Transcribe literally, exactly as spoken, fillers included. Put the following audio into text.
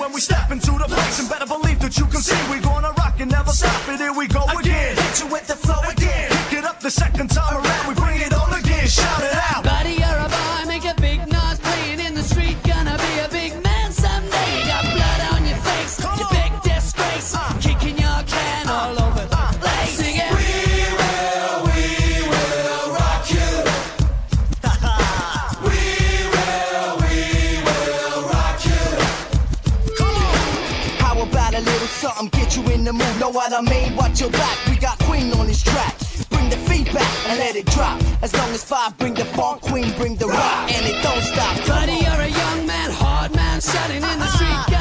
when we step into the place. And better believe that you can see we gonna rock and never stop it. Here we go again. Hit you with the flow again. Pick it up the second time around. We bring it on again. Shout it out. Buddy, you're a boy, make a big noise playing in the street. Gonna be a big man someday. You got blood on your face, Come you on. big disgrace, Uh. kicking your can all over the Uh. place. Sing it. We will, we will rock you. We will, we will rock you. Come on. How about a little something, get you in the mood? Know what I mean? Watch your back, we got Queen on this track. Bring the feedback and let it drop. As long as five bring the funk, Queen bring the rock, and it don't stop. Come Buddy, on. you're a young man, hard man, shouting in the street.